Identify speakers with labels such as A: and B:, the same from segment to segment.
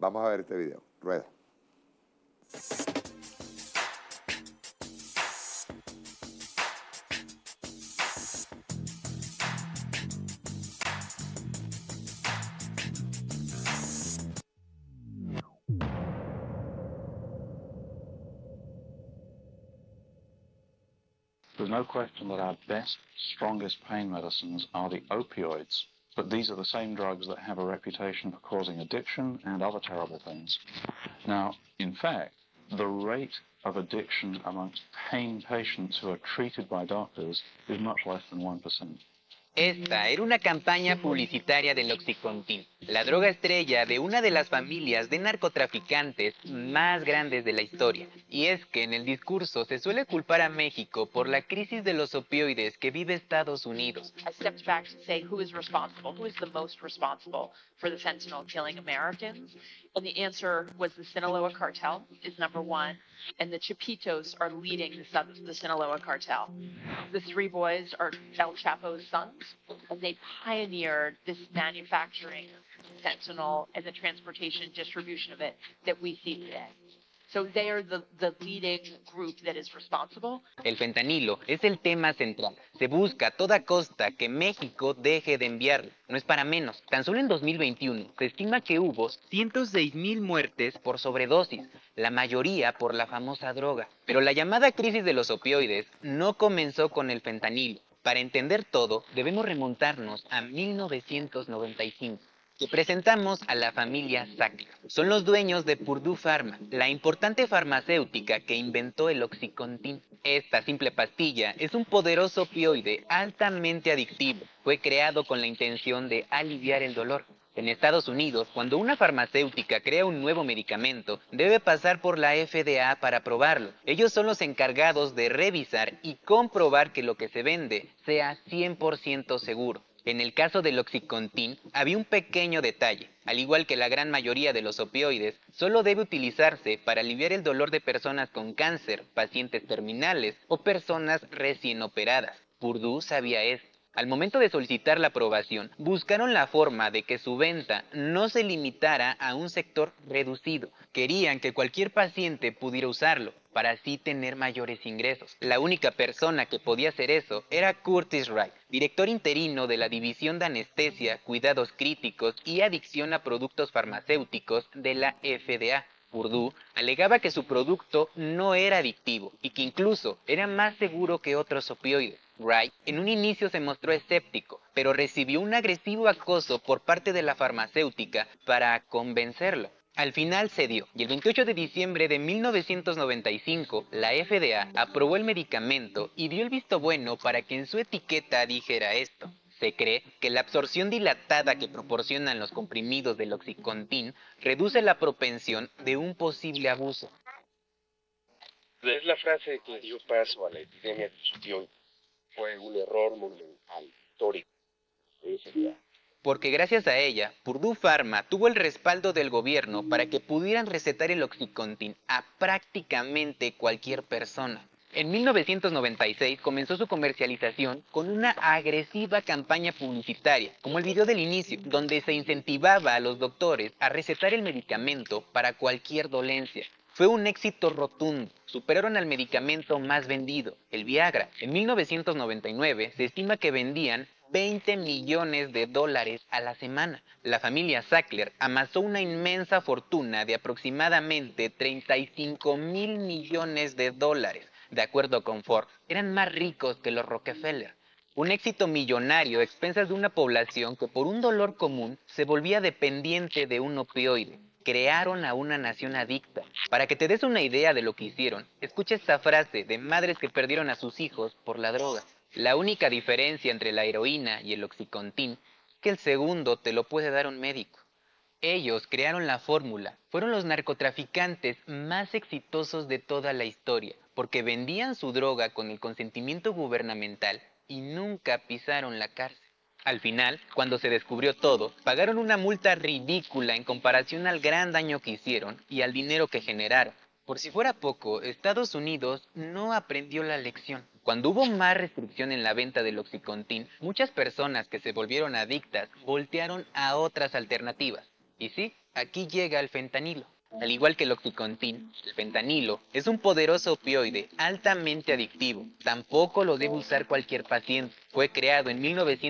A: Vamos a ver este video. Rueda.
B: There's no question that our best, strongest pain medicines are the opioids, but these are the same drugs that have a reputation for causing addiction and other terrible things. Now, in fact, the rate of addiction amongst pain patients who are treated by doctors is much less than 1%.
C: Esta era una campaña publicitaria del Oxycontin, la droga estrella de una de las familias de narcotraficantes más grandes de la historia. Y es que en el discurso se suele culpar a México por la crisis de los opioides que vive Estados Unidos.
D: I stepped back to say who is responsible, who is the most responsible for the fentanyl killing Americans, and the answer was the Sinaloa cartel is number one, and the Chapitos are leading the Sinaloa cartel. The three boys are El Chapo's sons, and they pioneered this manufacturing of fentanyl and the transportation distribution of it that we see today. So they are the leading group that is responsible.
C: El fentanilo es el tema central. Se busca a toda costa que México deje de enviarlo. No es para menos. Tan solo en 2021 se estima que hubo 106,000 muertes por sobredosis, la mayoría por la famosa droga. Pero la llamada crisis de los opioides no comenzó con el fentanilo. Para entender todo, debemos remontarnos a 1995. Que presentamos a la familia Sackler. Son los dueños de Purdue Pharma, la importante farmacéutica que inventó el Oxycontin. Esta simple pastilla es un poderoso opioide altamente adictivo. Fue creado con la intención de aliviar el dolor. En Estados Unidos, cuando una farmacéutica crea un nuevo medicamento, debe pasar por la FDA para probarlo. Ellos son los encargados de revisar y comprobar que lo que se vende sea 100% seguro. En el caso del Oxycontin, había un pequeño detalle. Al igual que la gran mayoría de los opioides, solo debe utilizarse para aliviar el dolor de personas con cáncer, pacientes terminales o personas recién operadas. Purdue sabía esto. Al momento de solicitar la aprobación, buscaron la forma de que su venta no se limitara a un sector reducido. Querían que cualquier paciente pudiera usarlo, para así tener mayores ingresos. La única persona que podía hacer eso era Curtis Wright, director interino de la División de Anestesia, Cuidados Críticos y Adicción a Productos Farmacéuticos de la FDA. Purdue alegaba que su producto no era adictivo y que incluso era más seguro que otros opioides. Wright en un inicio se mostró escéptico, pero recibió un agresivo acoso por parte de la farmacéutica para convencerlo. Al final cedió, y el 28 de diciembre de 1995, la FDA aprobó el medicamento y dio el visto bueno para que en su etiqueta dijera esto. Se cree que la absorción dilatada que proporcionan los comprimidos del Oxycontin reduce la propensión de un posible abuso.
E: Es la frase que dio paso a la epidemia de los opioides. Fue un error monumental, histórico.
C: Porque gracias a ella, Purdue Pharma tuvo el respaldo del gobierno para que pudieran recetar el Oxycontin a prácticamente cualquier persona. En 1996 comenzó su comercialización con una agresiva campaña publicitaria, como el video del inicio, donde se incentivaba a los doctores a recetar el medicamento para cualquier dolencia. Fue un éxito rotundo. Superaron al medicamento más vendido, el Viagra. En 1999 se estima que vendían 20 millones de dólares a la semana. La familia Sackler amasó una inmensa fortuna de aproximadamente 35,000 millones de dólares. De acuerdo con Forbes, eran más ricos que los Rockefeller. Un éxito millonario a expensas de una población que por un dolor común se volvía dependiente de un opioide. Crearon a una nación adicta. Para que te des una idea de lo que hicieron, escucha esta frase de madres que perdieron a sus hijos por la droga. La única diferencia entre la heroína y el Oxycontin es que el segundo te lo puede dar un médico. Ellos crearon la fórmula. Fueron los narcotraficantes más exitosos de toda la historia, porque vendían su droga con el consentimiento gubernamental y nunca pisaron la cárcel. Al final, cuando se descubrió todo, pagaron una multa ridícula en comparación al gran daño que hicieron y al dinero que generaron. Por si fuera poco, Estados Unidos no aprendió la lección. Cuando hubo más restricción en la venta del Oxycontin, muchas personas que se volvieron adictas voltearon a otras alternativas. Y sí, aquí llega el fentanilo. Al igual que el Oxycontin, el fentanilo es un poderoso opioide altamente adictivo. Tampoco lo debe usar cualquier paciente. Fue creado en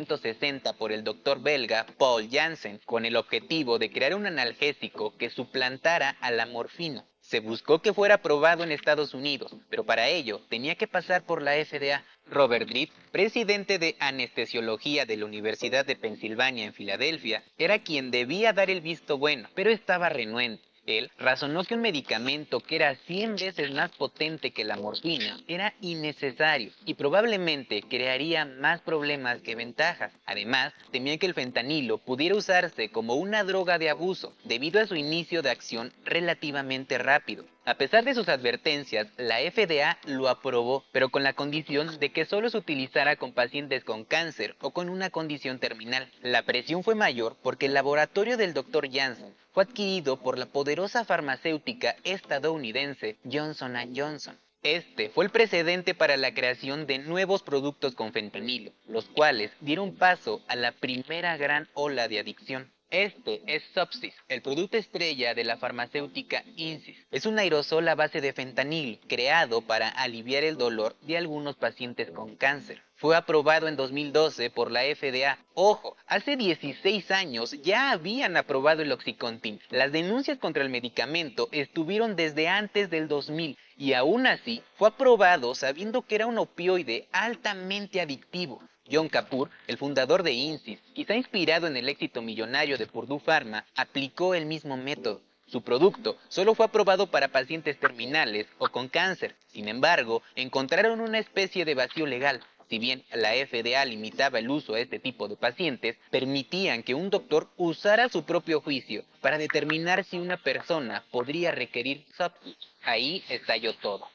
C: 1960 por el doctor belga Paul Janssen con el objetivo de crear un analgésico que suplantara a la morfina. Se buscó que fuera aprobado en Estados Unidos, pero para ello tenía que pasar por la FDA. Robert Reed, presidente de anestesiología de la Universidad de Pensilvania en Filadelfia, era quien debía dar el visto bueno, pero estaba renuente. Él razonó que un medicamento que era 100 veces más potente que la morfina era innecesario y probablemente crearía más problemas que ventajas. Además, temía que el fentanilo pudiera usarse como una droga de abuso debido a su inicio de acción relativamente rápido. A pesar de sus advertencias, la FDA lo aprobó, pero con la condición de que solo se utilizara con pacientes con cáncer o con una condición terminal. La presión fue mayor porque el laboratorio del Dr. Janssen fue adquirido por la poderosa farmacéutica estadounidense Johnson & Johnson. Este fue el precedente para la creación de nuevos productos con fentanilo, los cuales dieron paso a la primera gran ola de adicción. Este es Subsys, el producto estrella de la farmacéutica Insys. Es un aerosol a base de fentanilo, creado para aliviar el dolor de algunos pacientes con cáncer. Fue aprobado en 2012 por la FDA. Ojo, hace 16 años ya habían aprobado el Oxycontin. Las denuncias contra el medicamento estuvieron desde antes del 2000 y aún así fue aprobado sabiendo que era un opioide altamente adictivo. John Kapoor, el fundador de Insys, quizá inspirado en el éxito millonario de Purdue Pharma, aplicó el mismo método. Su producto solo fue aprobado para pacientes terminales o con cáncer. Sin embargo, encontraron una especie de vacío legal. Si bien la FDA limitaba el uso a este tipo de pacientes, permitían que un doctor usara su propio juicio para determinar si una persona podría requerir Subsys. Ahí estalló todo.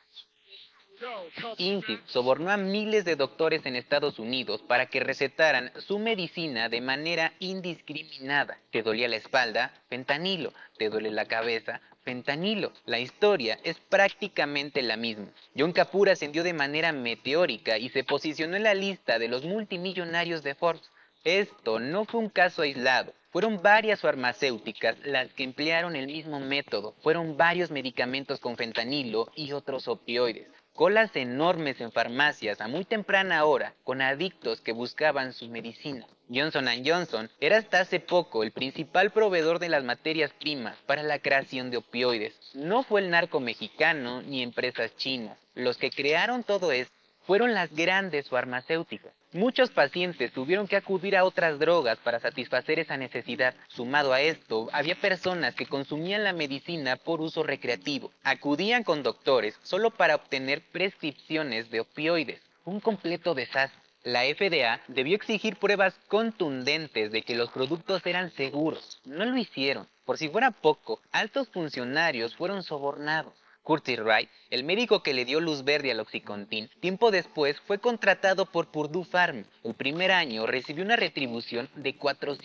C: Insys sobornó a miles de doctores en Estados Unidos para que recetaran su medicina de manera indiscriminada. ¿Te dolía la espalda? Fentanilo. ¿Te duele la cabeza? Fentanilo. La historia es prácticamente la misma. John Kapoor ascendió de manera meteórica y se posicionó en la lista de los multimillonarios de Forbes. Esto no fue un caso aislado. Fueron varias farmacéuticas las que emplearon el mismo método. Fueron varios medicamentos con fentanilo y otros opioides. Colas enormes en farmacias a muy temprana hora, con adictos que buscaban su medicina. Johnson & Johnson era hasta hace poco el principal proveedor de las materias primas para la creación de opioides. No fue el narco mexicano ni empresas chinas. Los que crearon todo esto fueron las grandes farmacéuticas. Muchos pacientes tuvieron que acudir a otras drogas para satisfacer esa necesidad. Sumado a esto, había personas que consumían la medicina por uso recreativo. Acudían con doctores solo para obtener prescripciones de opioides. Un completo desastre. La FDA debió exigir pruebas contundentes de que los productos eran seguros. No lo hicieron. Por si fuera poco, altos funcionarios fueron sobornados. Curtis Wright, el médico que le dio luz verde al Oxycontin, tiempo después fue contratado por Purdue Pharma. El primer año recibió una retribución de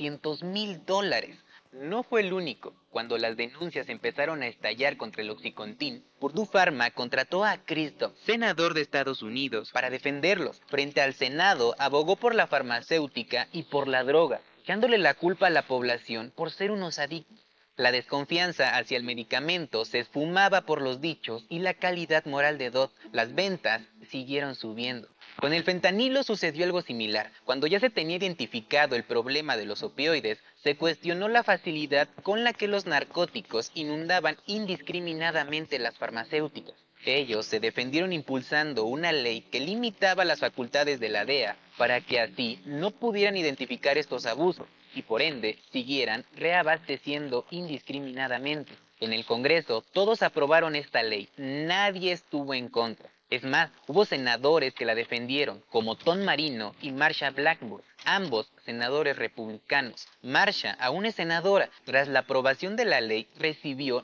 C: $400,000. No fue el único. Cuando las denuncias empezaron a estallar contra el Oxycontin, Purdue Pharma contrató a Chris Dodd, senador de Estados Unidos, para defenderlos. Frente al Senado, abogó por la farmacéutica y por la droga, echándole la culpa a la población por ser unos adictos. La desconfianza hacia el medicamento se esfumaba por los dichos y la calidad moral de Dodd. Las ventas siguieron subiendo. Con el fentanilo sucedió algo similar. Cuando ya se tenía identificado el problema de los opioides, se cuestionó la facilidad con la que los narcóticos inundaban indiscriminadamente las farmacéuticas. Ellos se defendieron impulsando una ley que limitaba las facultades de la DEA para que así no pudieran identificar estos abusos y por ende siguieran reabasteciendo indiscriminadamente. En el Congreso todos aprobaron esta ley, nadie estuvo en contra. Es más, hubo senadores que la defendieron, como Tom Marino y Marsha Blackburn, ambos senadores republicanos. Marsha aún es senadora. Tras la aprobación de la ley, recibió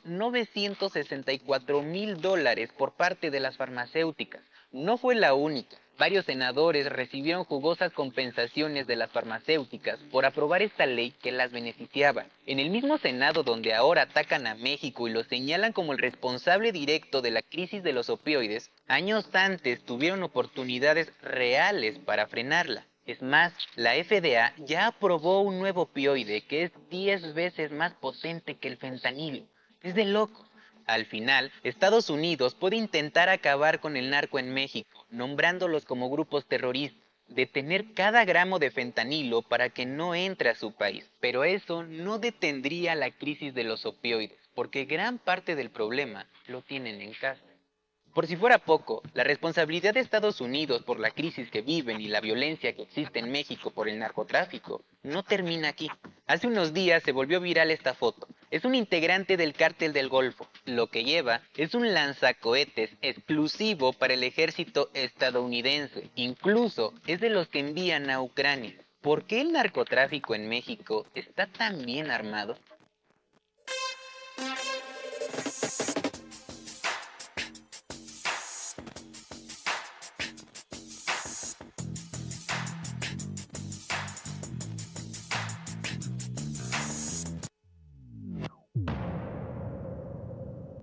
C: $964,000 por parte de las farmacéuticas. No fue la única. Varios senadores recibieron jugosas compensaciones de las farmacéuticas por aprobar esta ley que las beneficiaba. En el mismo Senado donde ahora atacan a México y lo señalan como el responsable directo de la crisis de los opioides, años antes tuvieron oportunidades reales para frenarla. Es más, la FDA ya aprobó un nuevo opioide que es 10 veces más potente que el fentanilo. Es de loco. Al final, Estados Unidos puede intentar acabar con el narco en México, nombrándolos como grupos terroristas, detener cada gramo de fentanilo para que no entre a su país. Pero eso no detendría la crisis de los opioides, porque gran parte del problema lo tienen en casa. Por si fuera poco, la responsabilidad de Estados Unidos por la crisis que viven y la violencia que existe en México por el narcotráfico no termina aquí. Hace unos días se volvió viral esta foto. Es un integrante del Cártel del Golfo. Lo que lleva es un lanzacohetes exclusivo para el ejército estadounidense. Incluso es de los que envían a Ucrania. ¿Por qué el narcotráfico en México está tan bien armado?